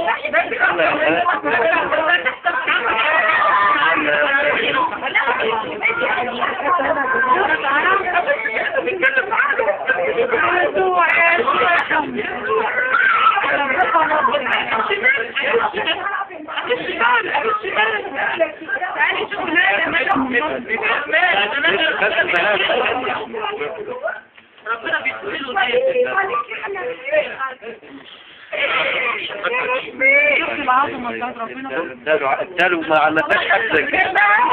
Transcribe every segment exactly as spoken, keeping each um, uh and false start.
ربنا بيسهله شفت العظمة بتاعت ربنا. اداله ما علقاش حد كده.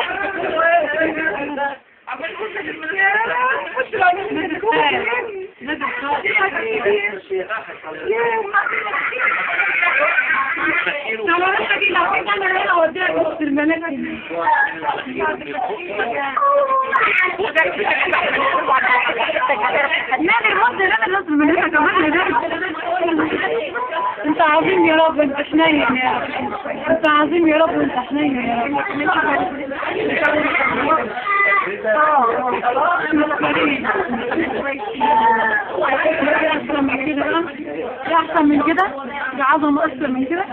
انت عظيم يا رب، انت حنين يا رب، انت عظيم يا رب، انت حنين يا رب. احسن من كده بقى، احسن من كده، بعظمه اكثر من كده.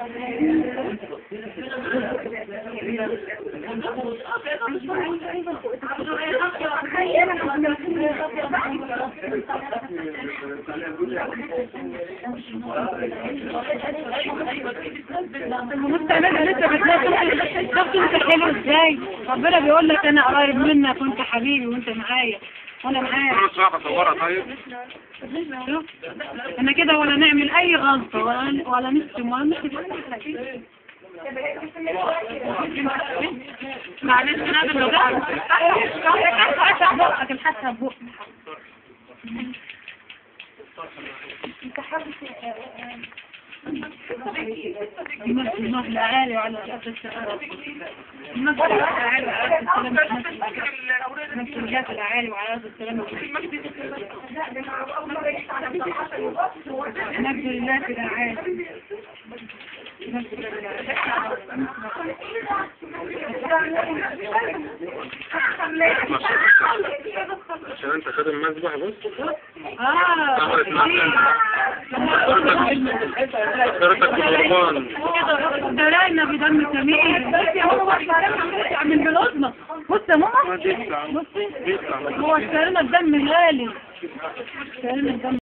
المستقبل لسه بتلاقي شفت انت حلو ازاي. ربنا بيقول لك انا قريب منك وانت حبيبي وانت معايا وانا معاك. طيب انا كده ولا نعمل اي غلطه ولا ولا نشتم ولا نشتم. معلش انا باللغه بقك الحاسه بقك انت حابب المسجد الأعالي وعلى رأس السلام، المسجد الأعالي وعلى رأس السلام، المسجد الأعالي وعلى رأس السلام، نبذل الله في الأعالي. عشان انت خادم المذبح بص. اه ده راينا بدم سمين من بلوزنا. بص يا ماما، بصي هو اشترينا الدم غالي، اشترينا الدم